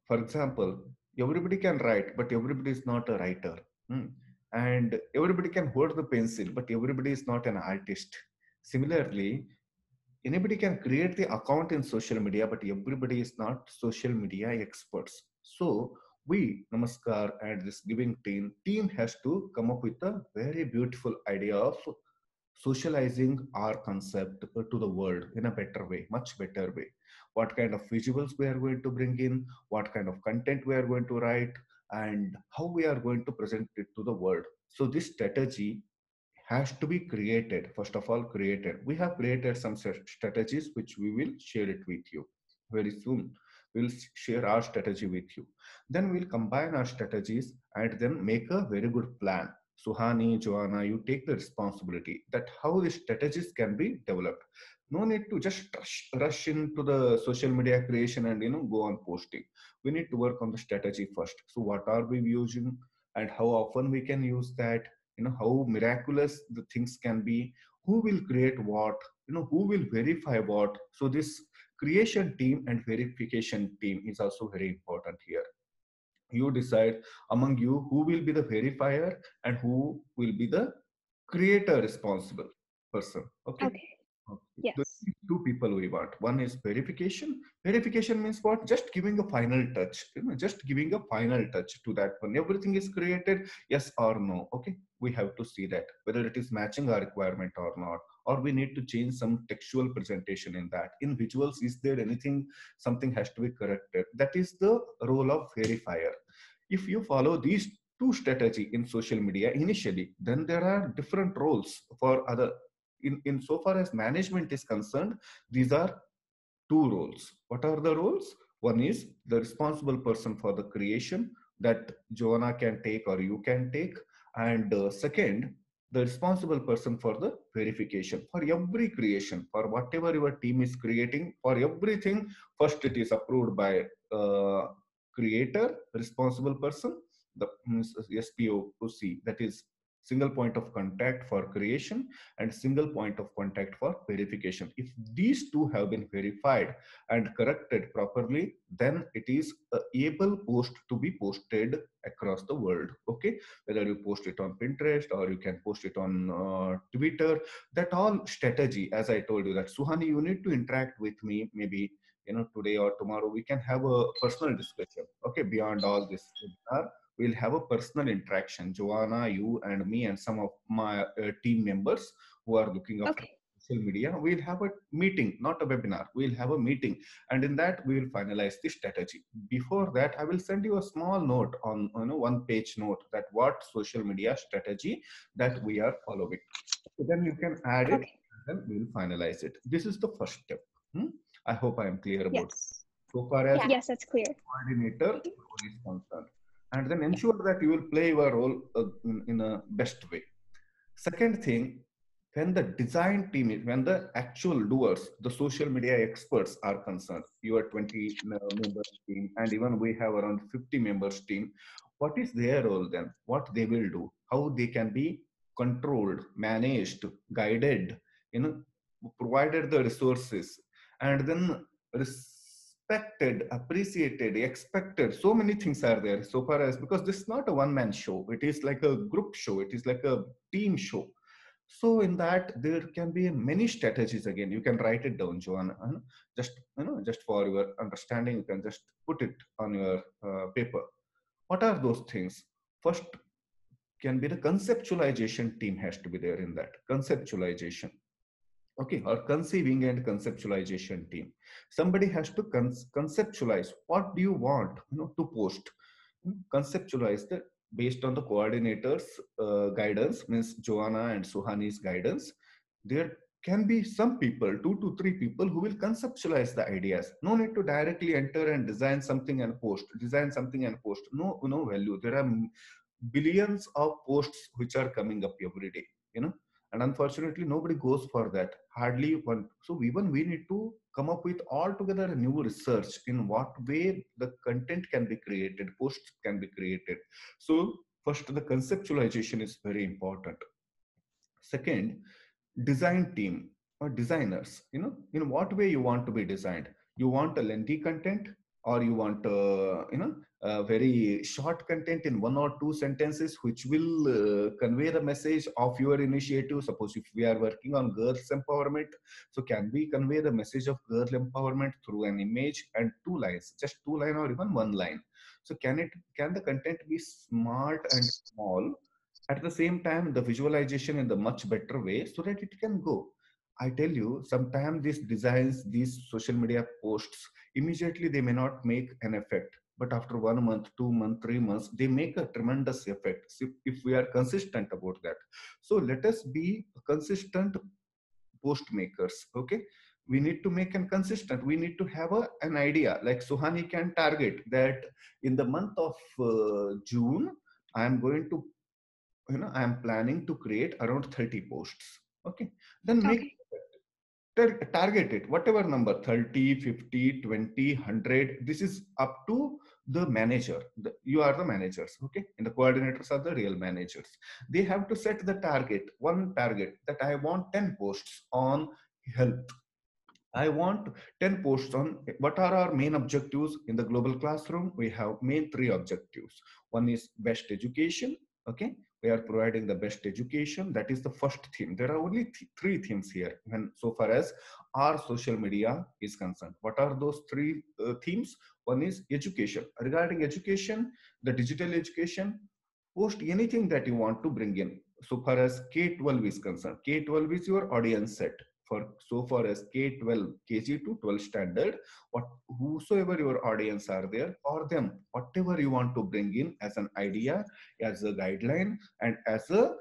For example, everybody can write, but everybody is not a writer. Hmm. And everybody can hold the pencil, but everybody is not an artist. Similarly, anybody can create the account in social media, but everybody is not social media experts. So we, Namaskar, and this giving team has to come up with a very beautiful idea of socializing our concept to the world in a better way, much better way. What kind of visuals we are going to bring in, what kind of content we are going to write, and how we are going to present it to the world. So this strategy has to be created. First of all, created. We have created some strategies which we will share it with you very soon. We'll share our strategy with you. Then we'll combine our strategies and then make a very good plan. Suhani, Joanna, you take the responsibility that how the strategies can be developed. No need to just rush into the social media creation and go on posting. We need to work on the strategy first. So what are we using and how often we can use that, how miraculous the things can be, who will create what, who will verify what. So this creation team and verification team is also very important here. You decide among you who will be the verifier and who will be the creator responsible person. Okay. Okay. Okay. The Yes. two people we want. One is verification. Verification means what? Just giving a final touch. Just giving a final touch to that one. Everything is created, yes or no. Okay. We have to see that whether it is matching our requirement or not, or we need to change some textual presentation in that. In visuals, is there anything? Something has to be corrected. That is the role of verifier. If you follow these two strategy in social media initially, then there are different roles for other. In so far as management is concerned, these are two roles. What are the roles? One is the responsible person for the creation that Joanna can take or you can take, and second, the responsible person for the verification for every creation, for whatever your team is creating, for everything. First, it is approved by creator, responsible person, the SPOC, that is single point of contact for creation and single point of contact for verification. If these two have been verified and corrected properly, then it is a able post to be posted across the world. Okay, whether you post it on Pinterest or you can post it on Twitter, that all strategy, as I told you, that Suhani, you need to interact with me, maybe today or tomorrow we can have a personal discussion. Okay, beyond all this webinar, we'll have a personal interaction. Joanna, you and me and some of my team members who are looking after Okay. social media, we'll have a meeting, not a webinar. We'll have a meeting, and in that we will finalize the strategy. Before that, I will send you a small note on one-page note that what social media strategy that we are following. So then you can add it, Okay. and then we'll finalize it. This is the first step. I hope I am clear about it. Yes. So far as Yes, that's clear. coordinator Mhm. role is concerned, and then Yeah. ensure that you will play your role in a best way. Second thing, when the design team is, when the actual doers, the social media experts are concerned, your 20 members team, and even we have around 50 members team, what is their role then? What they will do? How they can be controlled, managed, guided, provided the resources, and then respected, appreciated, expected. So many things are there so far as, because this is not a one man show, it is like a group show, it is like a team show. So in that there can be many strategies. Again, you can write it down, Joanna. Just just for your understanding, you can just put it on your paper. What are those things? First can be the conceptualization team has to be there in that conceptualization. Okay, or conceiving and conceptualization team. Somebody has to conceptualize what do you want to post. Conceptualize that based on the coordinators guidance, means Joanna and Suhani's guidance. There can be some people, 2 to 3 people, who will conceptualize the ideas. No need to directly enter and design something and post, design something and post. No value. There are billions of posts which are coming up every day, and unfortunately nobody goes for that, hardly one. So even we need to come up with altogether a new research in what way the content can be created, posts can be created. So first, the conceptualization is very important. Second, design team or designers, in what way you want to be designed. You want a lengthy content, or you want very short content in 1 or 2 sentences which will convey the message of your initiative. Suppose if we are working on girls empowerment, so can we convey the message of girl empowerment through an image and 2 lines, just 2 line or even 1 line? So can the content be smart and small, at the same time the visualization in the much better way so that it can go? I tell you, sometimes these designs, these social media posts, immediately they may not make an effect, but after 1 month, 2 months, 3 months, they make a tremendous effect if we are consistent about that. So let us be consistent post makers. Okay, we need to make and consistent. We need to have an idea. Like Suhani can target that in the month of June, I am going to, I am planning to create around 30 posts. Okay, then make Okay. target it, whatever number, 30, 50, 20, 100. This is up to the manager. You are the managers, okay, and the coordinators are the real managers. They have to set the target, one target, that I want 10 posts on health. I want 10 posts on what are our main objectives in the global classroom. We have main three objectives. One is best education. Okay. We are providing the best education. That is the first theme. There are only three themes here when so far as our social media is concerned. What are those three themes? One is education. Regarding education, the digital education, post anything that you want to bring in. So far as K-12 is concerned, K-12 is your audience set. For so far as K-12, KG to 12 standard, what whosoever your audience are there, for them, whatever you want to bring in as an idea, as a guideline, and as a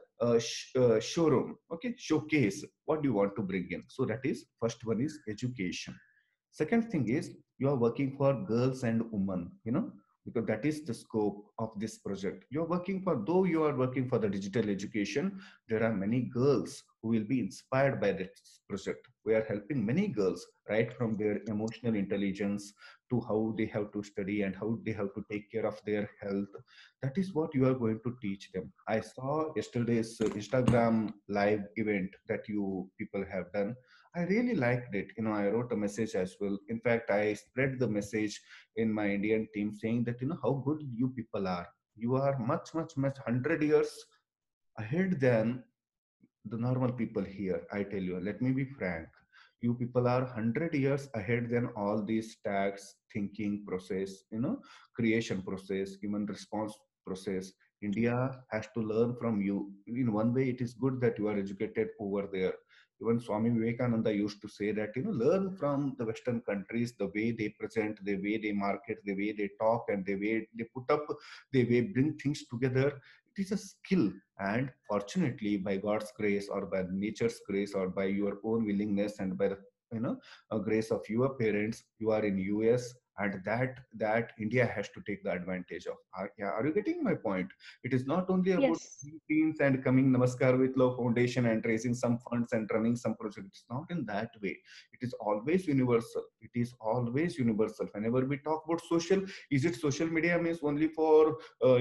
showroom, okay, showcase, what do you want to bring in? So that is first one is education. Second thing is you are working for girls and women, because that is the scope of this project. You're working for, though you are working for the digital education, there are many girls who will be inspired by this project. We are helping many girls right from their emotional intelligence to how they have to study and how they have to take care of their health. That is what you are going to teach them. I saw yesterday's Instagram live event that you people have done. I really liked it. I wrote a message as well. In fact, I spread the message in my Indian team saying that, how good you people are. You are much, much, much 100 years ahead than the normal people here. I tell you, let me be frank. You people are 100 years ahead than all these tax thinking process, creation process, human response process. India has to learn from you. In one way, it is good that you are educated over there. Even Swami Vivekananda used to say that, learn from the Western countries, the way they present, the way they market, the way they talk, and the way they put up, the way bring things together. It is a skill. And fortunately, by God's grace or by nature's grace or by your own willingness and by the grace of your parents, you are in US, and that India has to take the advantage of. Yeah, are you getting my point? It is not only about Yes. teams and coming Namaskar with Love Foundation and raising some funds and running some projects. It's not in that way. It is always universal. It is always universal. Whenever we talk about social, is it social media means only for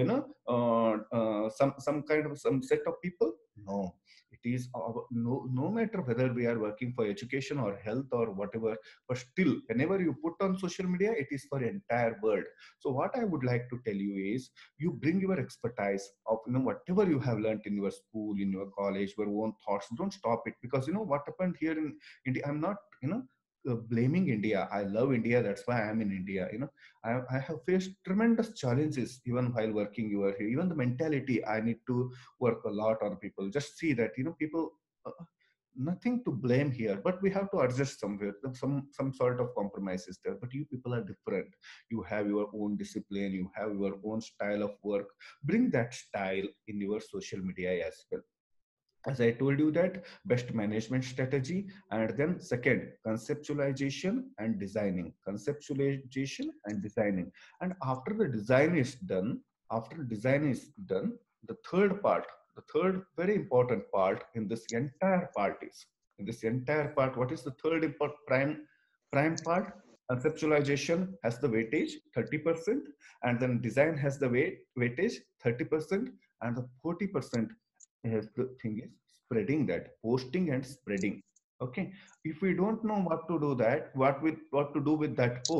some kind of some set of people? No, it is no matter whether we are working for education or health or whatever, but still whenever you put on social media, it is for entire world. So what I would like to tell you is, you bring your expertise of whatever you have learned in your school, in your college, your own thoughts. Don't stop it, because what happened here in India, I'm not blaming India. I love India, that's why I'm in India. I have faced tremendous challenges even while working over here. Even the mentality, I need to work a lot on people. Just see that, people, nothing to blame here, but we have to adjust somewhere. Some sort of compromise is there. But you people are different. You have your own discipline. You have your own style of work. Bring that style in your social media as well. As I told you, that best management strategy, and then second, conceptualization and designing. And after design is done, the third part, the third very important part in this entire part is, what is the third important prime part? Conceptualization has the weightage 30%, and then design has the weightage 30%, and the 40% is the thing is spreading, that posting and spreading. Okay, if we don't know what to do, that what to do with that post,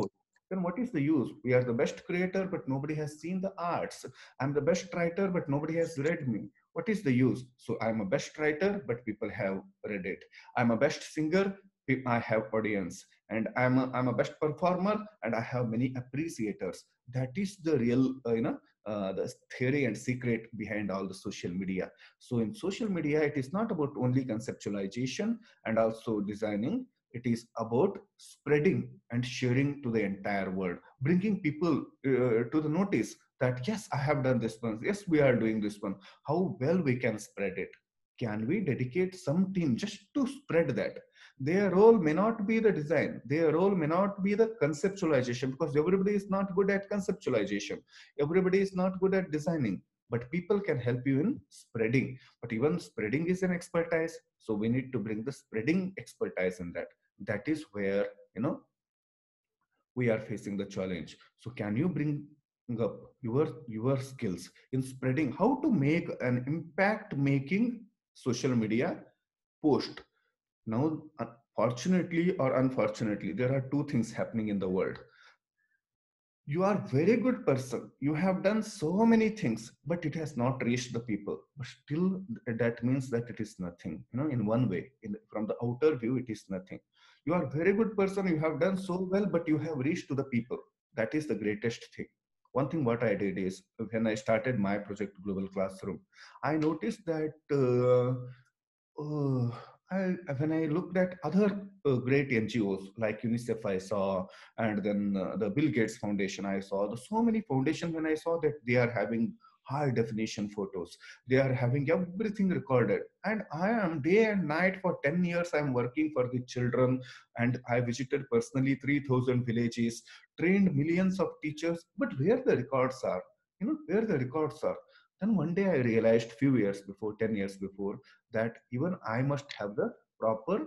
then what is the use? We are the best creator, but nobody has seen the arts. I'm the best writer, but nobody has read me. What is the use? So I'm a best writer, but people have read it. I'm a best singer, I have audience, and I'm a best performer, and I have many appreciators. That is the real, the theory and secret behind all the social media. So in social media, it is not about only conceptualization and also designing. It is about spreading and sharing to the entire world, bringing people to the notice that yes, I have done this one. Yes, we are doing this one. How well we can spread it? Can we dedicate some team just to spread that? Their role may not be the design. Their role may not be the conceptualization, because everybody is not good at conceptualization. Everybody is not good at designing, but people can help you in spreading. But even spreading is an expertise, so we need to bring the spreading expertise in that. That is where, we are facing the challenge. So can you bring up your skills in spreading, how to make an impact making social media post? Now, fortunately or unfortunately, there are two things happening in the world. You are very good person, you have done so many things, but it has not reached the people. But still, that means that it is nothing, in one way. From the outer view, it is nothing. You are very good person, you have done so well, but you have reached to the people. That is the greatest thing. One thing what I did is, when I started my project Global Classroom, I noticed that uh, when I looked at other great NGOs like UNICEF, I saw, and then the Bill Gates Foundation, I saw. So many foundations, when I saw that they are having high definition photos, they are having everything recorded. And I am day and night for 10 years, I'm working for the children, and I visited personally 3,000 villages, trained millions of teachers. But where the records are? Where the records are? Then one day I realized, few years before, 10 years before, that even I must have the proper,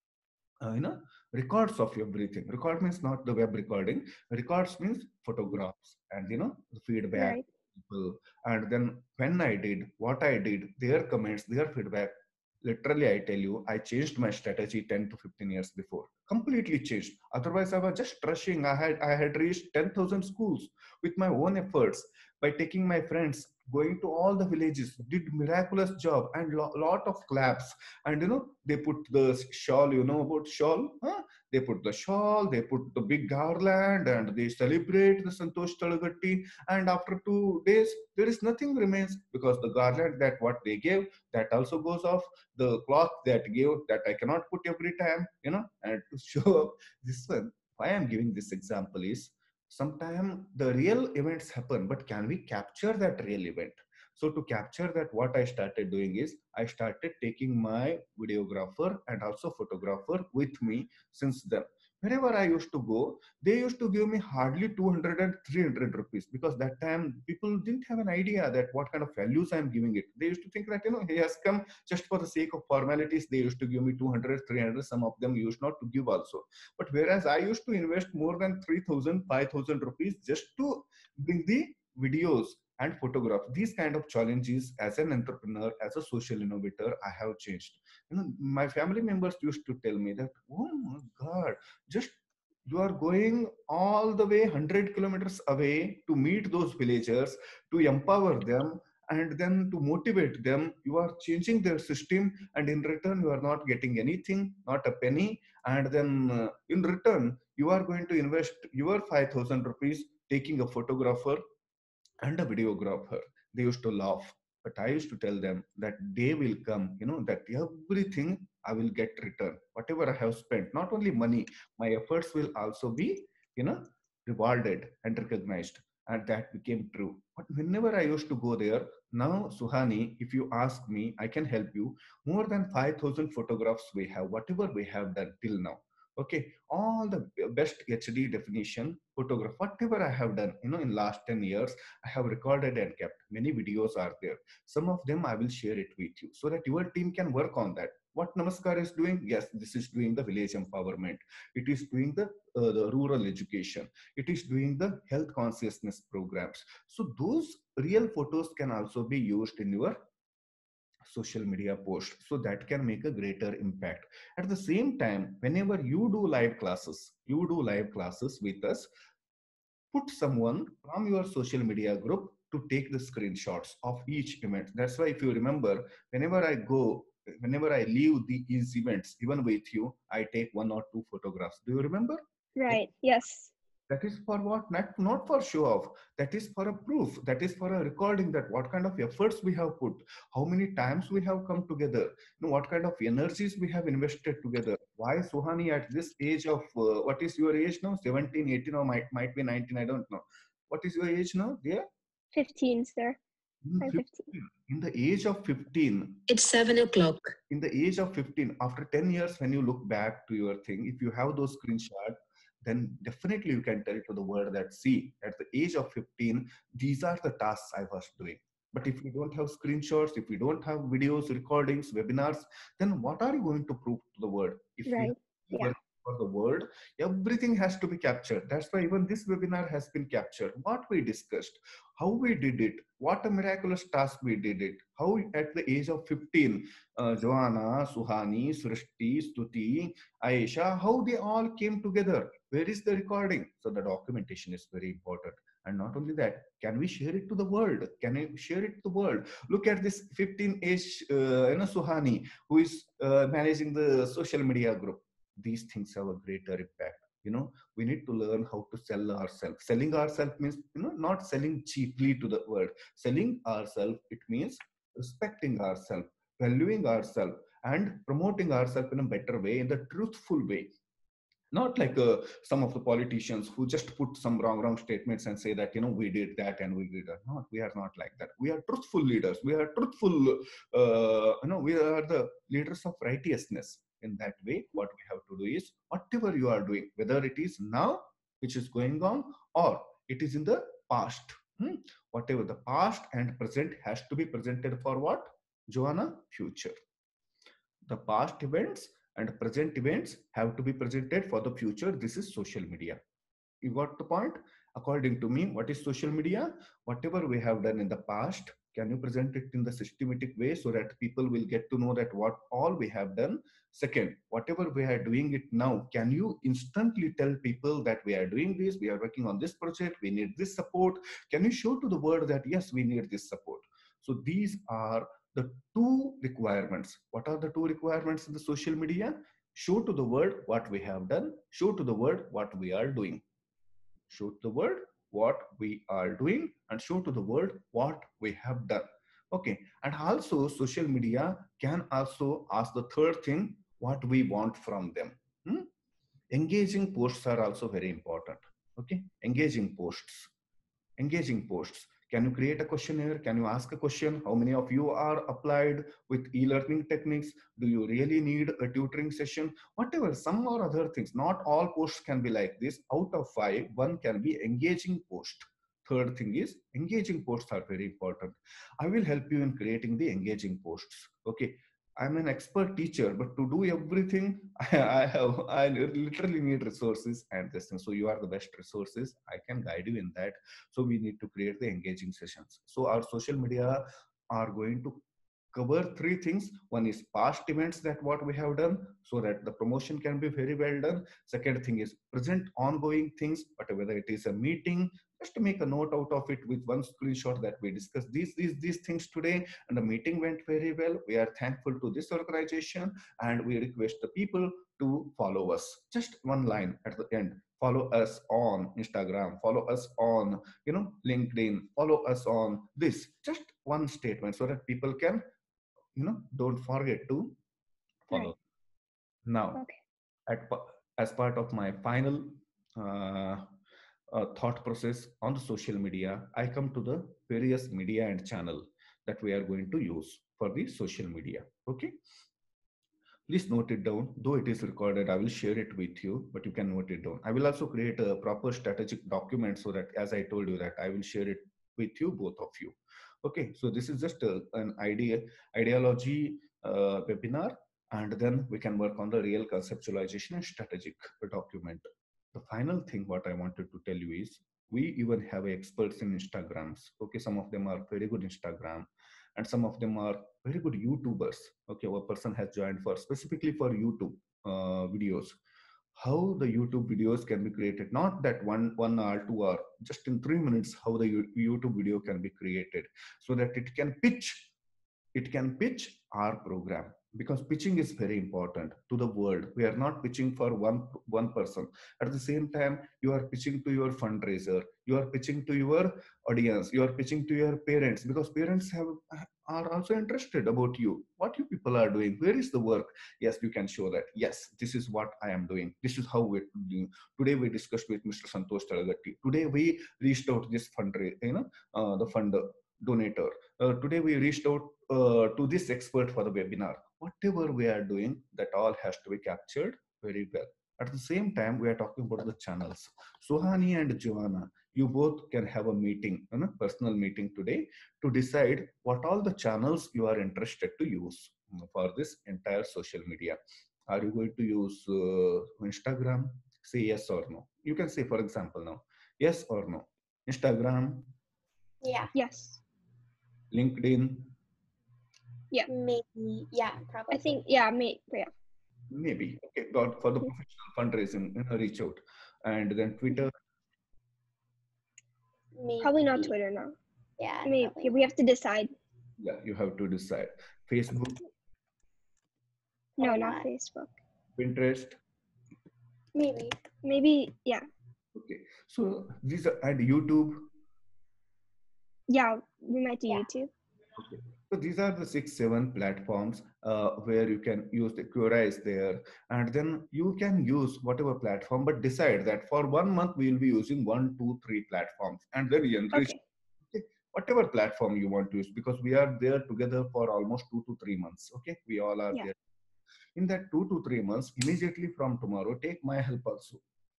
uh, you know, records of everything. Record means not the web recording. Records means photographs and, the feedback Right. people. And then when I did what I did, their comments, their feedback. Literally, I tell you, I changed my strategy 10 to 15 years before. Completely changed. Otherwise, I was just rushing. I had reached 10,000 schools with my own efforts, by taking my friends, going to all the villages, did miraculous job, and lot of claps. And they put the shawl, about shawl, huh? They put the shawl, they put the big garland, and they celebrate the Santosh Talagatti. And after 2 days, there is nothing remains, because the garland that what they gave, that also goes off. The cloth that gave, that I cannot put every time, and to show up this one. Why I'm giving this example is, sometimes the real events happen, but can we capture that real event? So to capture that, what I started doing is, I started taking my videographer and also photographer with me. Since then, wherever I used to go, they used to give me hardly 200 and 300 rupees, because that time people didn't have an idea that what kind of values I'm giving it. They used to think that, he has come just for the sake of formalities. They used to give me 200, 300. Some of them used not to give also. But whereas I used to invest more than 3,000, 5,000 rupees just to bring the videos and photograph. These kind of challenges, as an entrepreneur, as a social innovator, I have changed. My family members used to tell me that, oh my God, just you are going all the way 100 kilometers away to meet those villagers, to empower them, and then to motivate them. You are changing their system, and in return, you are not getting anything, not a penny. And then in return, you are going to invest your 5,000 rupees taking a photographer and a videographer. They used to laugh. But I used to tell them that day will come, that everything I will get return. Whatever I have spent, not only money, my efforts will also be, you know, rewarded and recognized. And that became true. But whenever I used to go there, now, Suhani, if you ask me, I can help you. More than 5,000 photographs we have, whatever we have done till now. Okay, all the best HD definition photograph, whatever I have done, in last 10 years, I have recorded and kept. Many videos are there. Some of them I will share it with you, so that your team can work on that. What Namaskar is doing? Yes, this is doing the village empowerment. It is doing the rural education. It is doing the health consciousness programs. So those real photos can also be used in your social media post, so that can make a greater impact. At the same time, whenever you do live classes with us, put someone from your social media group to take the screenshots of each event. That's why if you remember, whenever I go, whenever I leave these events, even with you, I take 1 or 2 photographs. Do you remember? Right. Yes. That is for what? Not for show off. That is for a proof. That is for a recording that what kind of efforts we have put, how many times we have come together, what kind of energies we have invested together. Why Suhani at this age of, what is your age now? 17, 18, or might be 19, I don't know. What is your age now, dear? 15, sir. In I'm 15. 15, in the age of 15, It's 7 o'clock. in the age of 15, after 10 years, when you look back to your thing, if you have those screenshots, then definitely you can tell to the world that, see, at the age of 15, these are the tasks I was doing. But if you don't have screenshots, if you don't have videos, recordings, webinars, then what are you going to prove to the world? If we Right. Yeah. work for the world, everything has to be captured. That's why even this webinar has been captured. What we discussed, how we did it, what a miraculous task we did it, how at the age of 15, Joanna, Suhani, Srishti, Stuti, Aisha, how they all came together. Where is the recording? So the documentation is very important. And not only that, can we share it to the world? Can we share it to the world? Look at this 15 age, Suhani, who is managing the social media group. These things have a greater impact. We need to learn how to sell ourselves. Selling ourselves means, not selling cheaply to the world. Selling ourselves, it means respecting ourselves, valuing ourselves, and promoting ourselves in a better way, in the truthful way. Not like some of the politicians who just put some wrong statements and say that, we did that and we did that. No, we are not like that. We are truthful leaders. We are truthful, we are the leaders of righteousness. In that way, what we have to do is, whatever you are doing, whether it is now, which is going on, or it is in the past, whatever the past and present has to be presented for what? Joanna, future. The past events and present events have to be presented for the future. This is social media. You got the point? According to me, what is social media? Whatever we have done in the past, can you present it in the systematic way so that people will get to know that what all we have done? Second, whatever we are doing it now, can you instantly tell people that we are doing this, we are working on this project, we need this support? Can you show to the world that yes, we need this support? So these are the two requirements. What are the two requirements in the social media? Show to the world what we have done, show to the world what we are doing. Show to the world what we are doing, and show to the world what we have done. Okay. And also social media can also ask the third thing, what we want from them. Engaging posts are also very important. Okay. Engaging posts. Can you create a questionnaire? Can you ask a question? How many of you are applied with e-learning techniques? Do you really need a tutoring session? Whatever, some or other things. Not all posts can be like this. Out of 5, 1 can be engaging post. Third thing is, engaging posts are very important. I will help you in creating the engaging posts. Okay. I'm an expert teacher, but to do everything, I literally need resources and this thing. So you are the best resources. I can guide you in that. So we need to create the engaging sessions. So our social media are going to cover 3 things. One is past events, that what we have done, so that the promotion can be very well done. Second thing is present ongoing things, but whether it is a meeting, just to make a note out of it with one screenshot that we discussed these things today, and the meeting went very well. We are thankful to this organization, and we request the people to follow us. Just one line at the end. Follow us on Instagram, follow us on, LinkedIn, follow us on this. Just one statement so that people can, don't forget to follow. Right. Now, Okay. as part of my final uh, thought process on the social media, I come to the various media and channel that we are going to use for the social media. Okay. Please note it down. Though it is recorded, I will share it with you, but you can note it down. I will also create a proper strategic document so that, as I told you, that I will share it with you, both of you. Okay, so this is just an ideology webinar, and then we can work on the real conceptualization and strategic document. The final thing what I wanted to tell you is, we even have experts in Instagrams. Okay, some of them are very good Instagram, and some of them are very good YouTubers. Okay, a person has joined for specifically for YouTube videos. how the YouTube videos can be created. Not that 1 hour, 2 hour, just in 3 minutes, how the YouTube video can be created so that it can pitch our program, because pitching is very important to the world. We are not pitching for one person. At the same time, you are pitching to your fundraiser, you are pitching to your audience, you are pitching to your parents, because parents are also interested about you, what you people are doing, where is the work. Yes, you can show that, yes, this is what I am doing, this is how we're doing. Today we discussed with Mr. Santosh Talagatti. Today we reached out this the fund donator. Today we reached out to this expert for the webinar. Whatever we are doing, that all has to be captured very well. At the same time, we are talking about the channels. Suhani and Joanna, you both can have a meeting, personal meeting today, to decide what all the channels you are interested to use for this entire social media. Are you going to use Instagram? Say yes or no. You can say, for example, now, yes or no. Instagram, Yeah. Yes. LinkedIn, Yeah. Maybe. Yeah, probably. I think, yeah, yeah. maybe. Okay, but for the professional fundraising, reach out. And then Twitter. Maybe. Probably not Twitter, no. Yeah. Maybe probably. we have to decide. Yeah, you have to decide. Facebook, No, Or not not. Facebook. Pinterest. Maybe. Maybe, yeah. Okay, so these are, and YouTube. Yeah, we might do Yeah. YouTube. Okay. So these are the 6, 7 platforms where you can use the Quora is there, and then you can use whatever platform, but decide that for 1 month we will be using 1, 2, 3 platforms, and then we enrich whatever platform you want to use, because we are there together for almost 2 to 3 months. Okay, we all are there. In that 2 to 3 months, immediately from tomorrow, take my help also.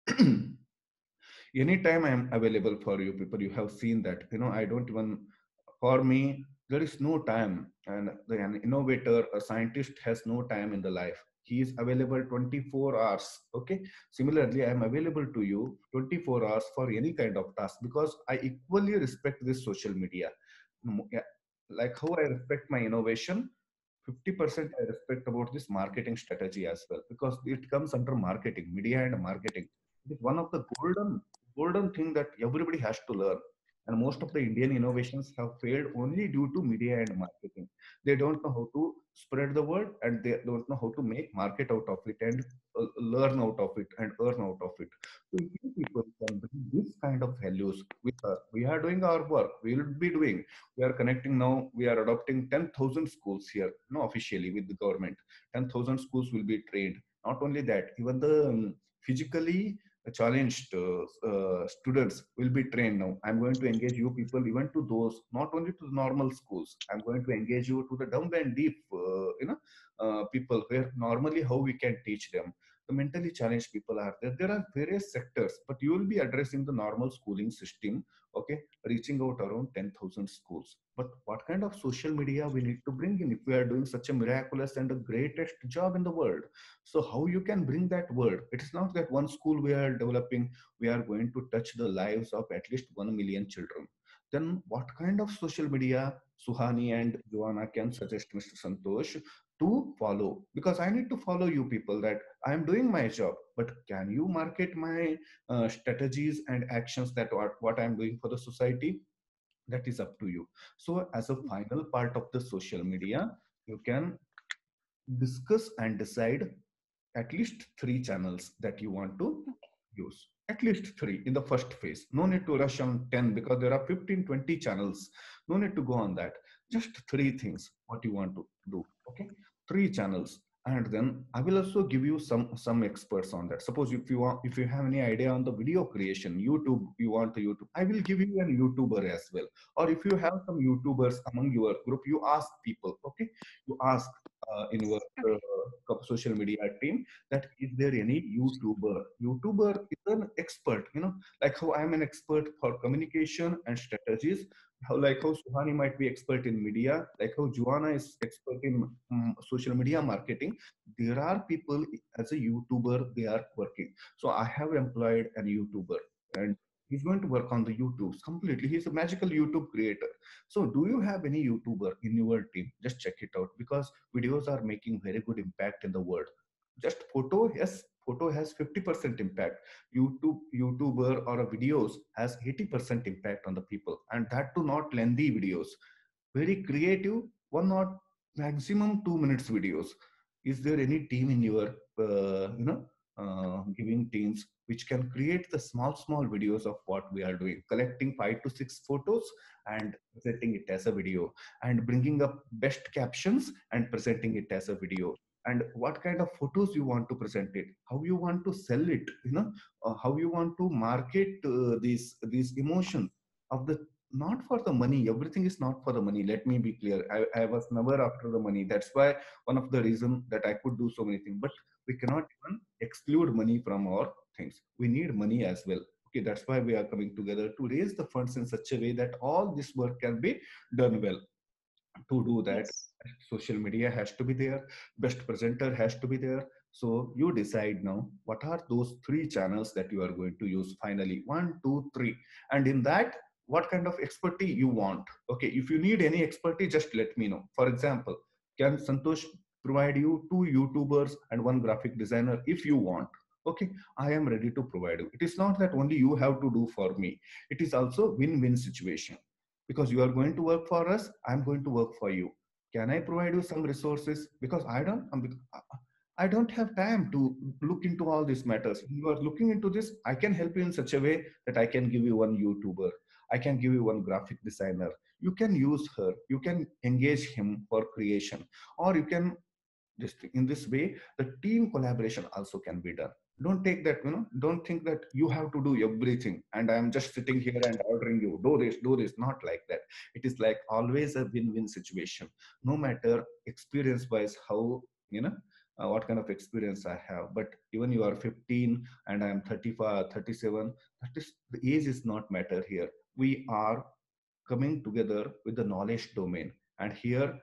Anytime I am available for you people. You have seen that, I don't even, for me, there is no time. And an innovator, a scientist has no time in the life. He is available 24 hours. Okay. Similarly, I am available to you 24 hours for any kind of task, because I equally respect this social media. Yeah, like how I respect my innovation, 50% I respect about this marketing strategy as well, because it comes under marketing, media and marketing. It is one of the golden thing that everybody has to learn. And most of the Indian innovations have failed only due to media and marketing. They don't know how to spread the word, and they don't know how to make market out of it, and learn out of it, and earn out of it. So if you people can bring this kind of values with us, we are doing our work. We will be doing. We are connecting now. We are adopting 10,000 schools here, officially with the government. 10,000 schools will be trained. Not only that, even the physically challenged students will be trained now. I'm going to engage you people even to those, not only to the normal schools. I'm going to engage you to the dumb and deep, people, where normally how we can teach them. The mentally challenged people are there. There are various sectors, but you will be addressing the normal schooling system. Okay, reaching out around 10,000 schools. But what kind of social media we need to bring in if we are doing such a miraculous and the greatest job in the world? So how you can bring that word? It is not that one school we are developing, we are going to touch the lives of at least 1 million children. Then what kind of social media Suhani and Joanna can suggest Mr. Santosh to follow? Because I need to follow you people, that I am doing my job, but can you market my strategies and actions, that what I'm doing for the society? That is up to you. So as a final part of the social media, you can discuss and decide at least 3 channels that you want to use. At least 3 in the first phase. No need to rush on 10, because there are 15, 20 channels. No need to go on that. Just 3 things what you want to do. Okay, 3 channels. And then I will also give you some experts on that. Suppose if you have any idea on the video creation, YouTube, you want to YouTube, I will give you a YouTuber as well. Or if you have some YouTubers among your group, you ask people. Okay, you ask in your social media team, that is there any YouTuber is an expert, like how I'm an expert for communication and strategies, how Suhani might be expert in media, like how Joanna is expert in social media marketing. There are people as a YouTuber, they are working. So I have employed an YouTuber, and he's going to work on the YouTube completely. He's a magical YouTube creator. So do you have any YouTuber in your team? Just check it out, because videos are making very good impact in the world. Just photo, yes, photo has 50% impact. YouTuber or a videos has 80% impact on the people, and that too not lengthy videos, very creative, 1 or maximum 2 minutes videos. Is there any team in your giving teams which can create the small videos of what we are doing, collecting 5 to 6 photos and presenting it as a video, and bringing up best captions and presenting it as a video, and what kind of photos you want to present it, how you want to sell it, how you want to market these emotions of the, not for the money. Everything is not for the money. Let me be clear. I was never after the money. That's why one of the reason that I could do so many things. But we cannot even exclude money from our things. We need money as well. Okay, that's why we are coming together to raise the funds in such a way that all this work can be done well. To do that, Yes. social media has to be there, best presenter has to be there. So you decide now what are those 3 channels that you are going to use finally, 1 2 3, and in that what kind of expertise you want. Okay, if you need any expertise, just let me know. For example, can Santosh provide you 2 YouTubers and 1 graphic designer if you want? Okay, I am ready to provide you. It is not that only you have to do for me, it is also win-win situation, because you are going to work for us, I'm going to work for you. Can I provide you some resources? Because I don't have time to look into all these matters. You are looking into this, I can help you in such a way that I can give you 1 YouTuber, I can give you 1 graphic designer. You can use her, you can engage him for creation, or you can this thing. In this way, the team collaboration also can be done. Don't take that, don't think that you have to do everything and I am just sitting here and ordering you, do this. Not like that. It is like always a win-win situation. No matter experience wise how, what kind of experience I have. But even you are 15 and I am 35, 37, that is, the age is not matter here. We are coming together with the knowledge domain, and here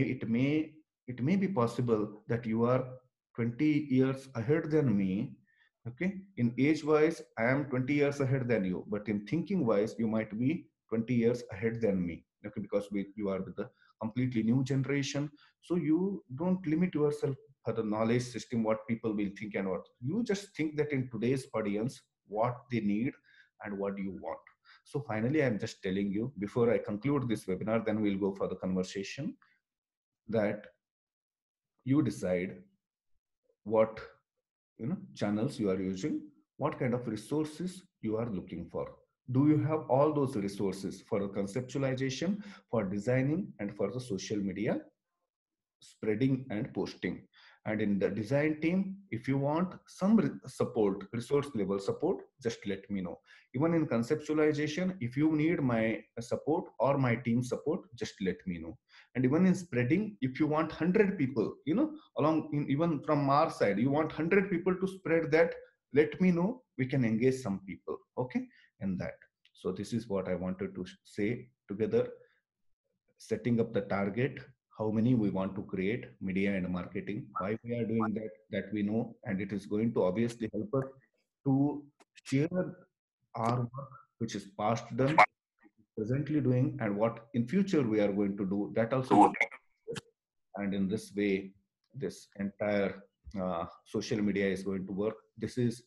it may be possible that you are 20 years ahead than me. Okay, in age wise I am 20 years ahead than you, but in thinking wise you might be 20 years ahead than me. Okay, because you are with the completely new generation. So you don't limit yourself for the knowledge system, what people will think, and what you just think that in today's audience what they need and what you want. So finally, I'm just telling you before I conclude this webinar, then we'll go for the conversation, that you decide what channels you are using, what kind of resources you are looking for. Do you have all those resources for the conceptualization, for designing, and for the social media spreading and posting? And in the design team, if you want some support, resource level support, just let me know. Even in conceptualization, if you need my support or my team support, just let me know. And even in spreading, if you want 100 people, along in, even from our side, you want 100 people to spread that, let me know. We can engage some people, okay, in that. So this is what I wanted to say together, setting up the target, how many we want to create, media and marketing, why we are doing that, that we know, and it is going to obviously help us to share our work, which is past done, presently doing, and what in future we are going to do, that also. And in this way, this entire social media is going to work. This is,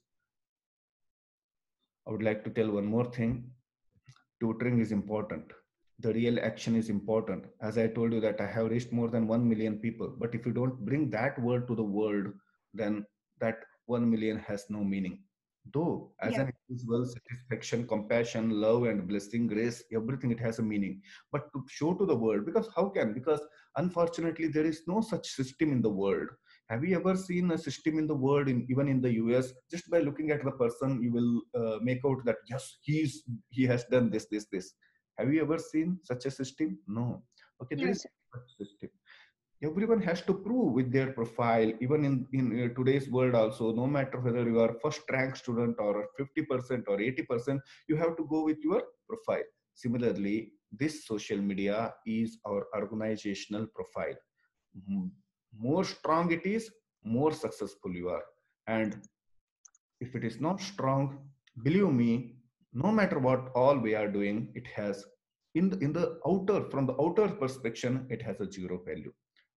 I would like to tell one more thing. Tutoring is important. The real action is important. As I told you that I have reached more than 1 million people, but if you don't bring that word to the world, then that 1 million has no meaning. Though as Yeah. an individual, satisfaction, compassion, love and blessing, grace, everything, it has a meaning. But to show to the world, because how can? Because unfortunately there is no such system in the world. Have you ever seen a system in the world, even in the US? Just by looking at the person, you will make out that yes, he has done this. Have you ever seen such a system? No. Okay, there No, is sir. such system. Everyone has to prove with their profile, even in today's world also, no matter whether you are first rank student or 50% or 80%, you have to go with your profile. Similarly, this social media is our organizational profile. More strong it is, more successful you are. And if it is not strong, believe me, no matter what all we are doing, it has in the outer, from the outer perspective, it has a zero value.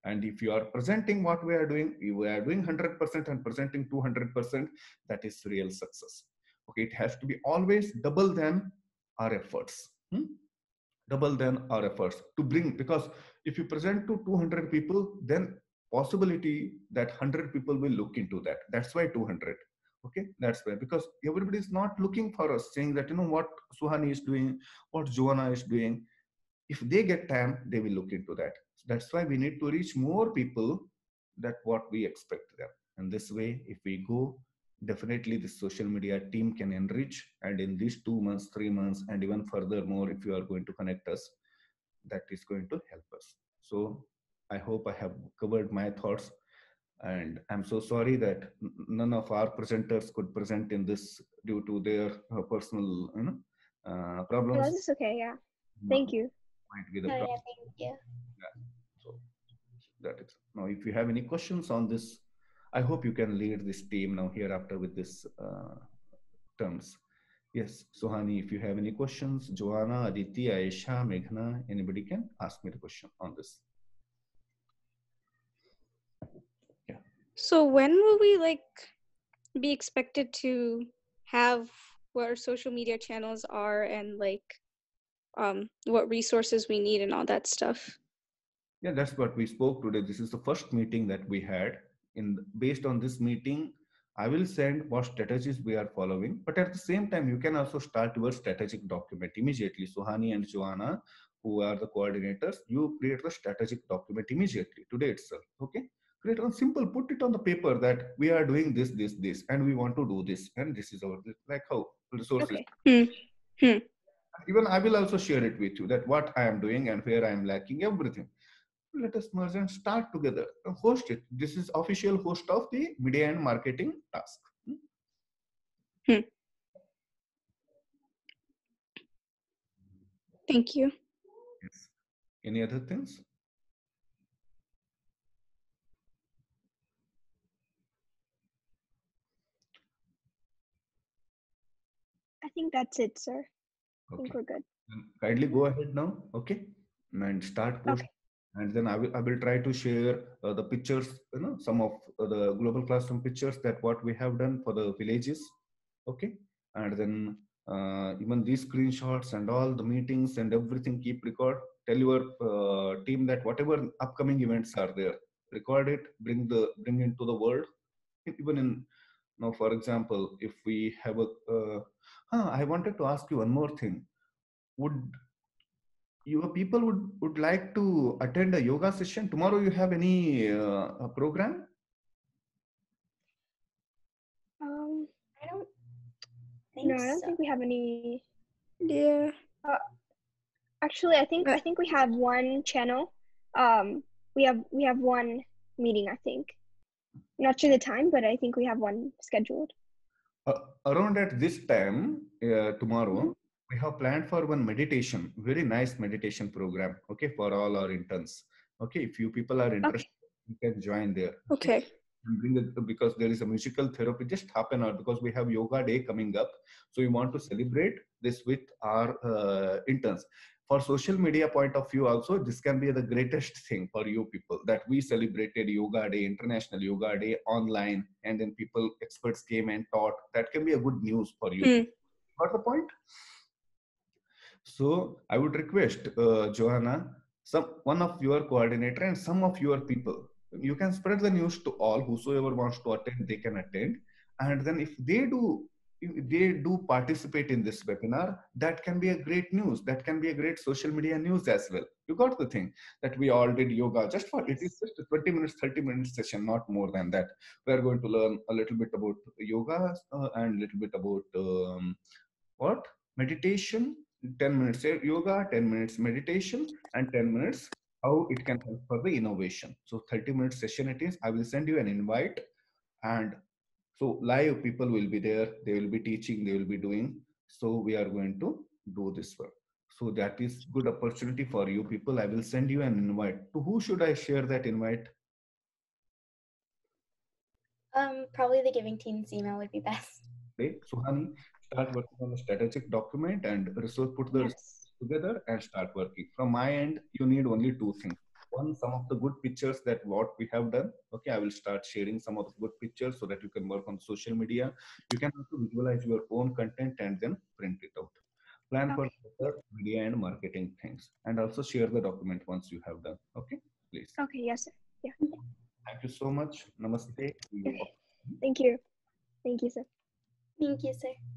And if you are presenting what we are doing, we are doing 100% and presenting 200%, that is real success. Okay, it has to be always double than our efforts. Double than our efforts to bring, because if you present to 200 people, then possibility that 100 people will look into that. That's why 200. Okay, that's why, because everybody is not looking for us, saying that, what Suhani is doing, what Joanna is doing. If they get time, they will look into that. So that's why we need to reach more people, that what we expect them. And this way, if we go, definitely the social media team can enrich. And in these 2 months, 3 months, and even furthermore, if you are going to connect us, that is going to help us. So I hope I have covered my thoughts. And I'm so sorry that none of our presenters could present in this due to their personal No, problems. this is okay. Yeah. Thank you. Might be the Oh, problem. yeah, thank you. So that is, now if you have any questions on this, I hope you can lead this team now hereafter with this terms. Yes, Suhani, if you have any questions, Joanna, Aditi, Aisha, Meghna, anybody can ask me the question on this. Yeah. So when will we be expected to have what our social media channels are and what resources we need and all that stuff? Yeah, that's what we spoke today. This is the first meeting that we had. Based on this meeting, I will send what strategies we are following. But at the same time, you can also start your strategic document immediately. Suhani and Joanna, who are the coordinators, you create the strategic document immediately today itself. Okay, create on simple. Put it on the paper that we are doing this, this, this, and we want to do this, and this is our, like how resources. Okay. Even I will also share it with you, that what I am doing and where I am lacking, everything. Let us merge and start together. Host it. This is official host of the media and marketing task. Thank you. Yes. Any other things? I think that's it, sir. I think Okay. we're good. Then kindly go ahead now. Okay. And start posting. Okay. And then I will try to share the pictures, some of the global classroom pictures, that what we have done for the villages. Okay. And then even these screenshots and all the meetings and everything, keep record. Tell your team that whatever upcoming events are there, record it, bring into the world. Even in now, for example, if we have I wanted to ask you one more thing. Would your people would like to attend a yoga session tomorrow? You have any program? I don't think No, I don't so. think we have any. Yeah. Actually, I think we have one channel. We have one meeting. I think. Not sure the time, but I think we have one scheduled. Around at this time tomorrow, we have planned for one meditation, very nice meditation program. Okay, for all our interns. Okay, if you people are interested, you can join there. Okay. And bring it, because there is a musical therapy, just half an hour, because we have yoga day coming up, so we want to celebrate this with our interns. For social media point of view also, this can be the greatest thing for you people, that we celebrated yoga day, international yoga day online, and then people, experts came and taught. That can be a good news for you. Got the point? So I would request Joanna, one of your coordinator and some of your people, you can spread the news to all. Whosoever wants to attend, they can attend. And then if they do participate in this webinar, that can be a great news. That can be a great social media news as well. You got the thing, that we all did yoga just for, it is just a 20 minutes, 30 minutes session, not more than that. We are going to learn a little bit about yoga and a little bit about meditation. 10 minutes yoga, 10 minutes meditation, and 10 minutes how it can help for the innovation. So 30-minute session it is. I will send you an invite, and so live people will be there. They will be teaching, they will be doing. So we are going to do this work. So that is good opportunity for you people. I will send you an invite. To who should I share that invite? Probably the giving team's email would be best. Okay, Suhani, start working on the strategic document and resource, put the resources together and start working. From my end, you need only two things. some of the good pictures that what we have done. Okay, I will start sharing some of the good pictures so that you can work on social media. You can also visualize your own content and then print it out. Plan for Okay. better media and marketing things, and also share the document once you have done. Okay, please. Okay. Yes, sir. Yeah. Thank you so much. Namaste. See you. Thank you. Thank you, sir. Thank you, sir.